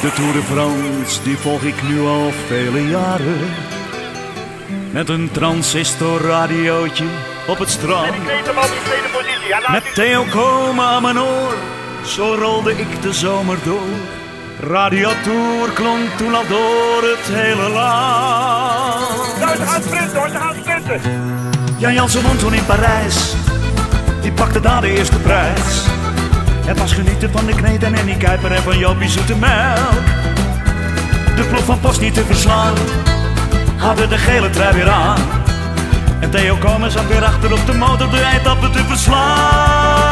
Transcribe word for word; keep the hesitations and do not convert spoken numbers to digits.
De Tour de France, die volg ik nu al vele jaren. Met een transistorradiootje op het strand. En ik weet hem al die tweede positie. Ja, laat Met Theo Komen aan mijn oor, zo rolde ik de zomer door. Radio Tour klonk toen al door het hele land. Nou, ze gaan sprinten hoor, ze gaan sprinten. Jan Jansen won toen in Parijs, die pakte daar de eerste prijs. Het was genieten van de Kneet en Annie Kuiper en van Jopie Zoetemelk. De ploeg van Post niet te verslaan, hadden de gele trui weer aan. En Theo Komen zat weer achter op de motor de eindappen te verslaan.